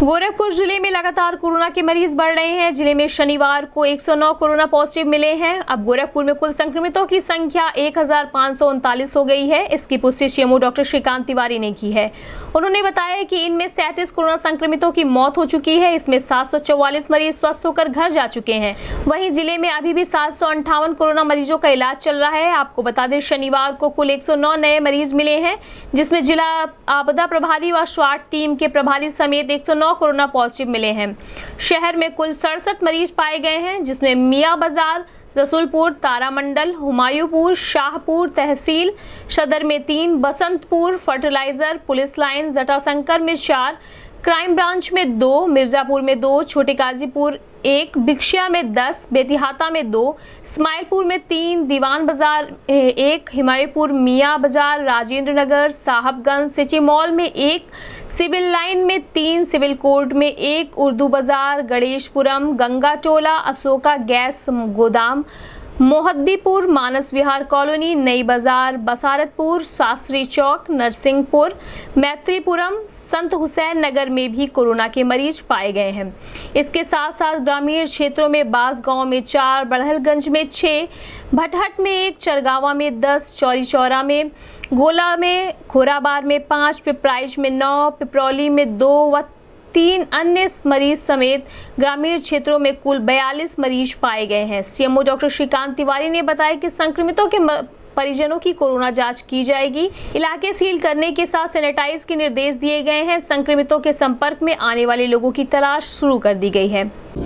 गोरखपुर जिले में लगातार कोरोना के मरीज बढ़ रहे हैं। जिले में शनिवार को 109 कोरोना पॉजिटिव मिले हैं। अब गोरखपुर में कुल संक्रमितों की संख्या 1539 हो गई है। इसकी पुष्टि सीएमओ डॉक्टर श्रीकांत तिवारी ने की है। उन्होंने बताया कि इनमें 37 कोरोना संक्रमितों की मौत हो चुकी है। इसमें 744 मरीज स्वस्थ होकर घर जा चुके हैं। वहीं जिले में अभी भी 758 कोरोना मरीजों का इलाज चल रहा है। आपको बता दें, शनिवार को कुल 109 नए मरीज मिले हैं, जिसमें जिला आपदा प्रभारी व स्वाट टीम के प्रभारी समेत 109 कोरोना पॉजिटिव मिले हैं। शहर में कुल 67 मरीज पाए गए हैं, जिसमें मियां बाजार, रसूलपुर, तारामंडल, हुमायूंपुर, शाहपुर तहसील सदर में 3, Basantpur, fertiliser, police line, Jatashankar में 4, क्राइम ब्रांच में 2, मिर्जापुर में 2, छोटे गाजीपुर 1, भिक्षिया में 10, बेतिहाता में 2, इस्माइलपुर में 3, दीवान बाजार 1, हिमायतपुर, मियां बाजार, राजेंद्र नगर, साहबगंज, सिटी मॉल में 1, सिविल लाइन में 3, सिविल कोर्ट में 1, उर्दू बाजार, गणेशपुरम, गंगा टोला, अशोका गैस गोदाम, मोहद्दीपुर, मानस विहार कॉलोनी, नई बाजार, बसारतपुर, शास्त्री चौक, नरसिंहपुर, मैत्रीपुरम, संत हुसैन नगर में भी कोरोना के मरीज पाए गए हैं। इसके साथ साथ ग्रामीण क्षेत्रों में बांसगांव में 4, बड़हलगंज में 6, भटहट में 1, चरगावा में 10, चौरी चौरा में, गोला में, खोराबार में 5, पिपराइच में 9, पिपरौली में 2 व 3 अन्य मरीज समेत ग्रामीण क्षेत्रों में कुल 42 मरीज पाए गए हैं। सीएमओ डॉक्टर श्रीकांत तिवारी ने बताया कि संक्रमितों के परिजनों की कोरोना जांच की जाएगी। इलाके सील करने के साथ सैनिटाइज के निर्देश दिए गए हैं। संक्रमितों के संपर्क में आने वाले लोगों की तलाश शुरू कर दी गई है।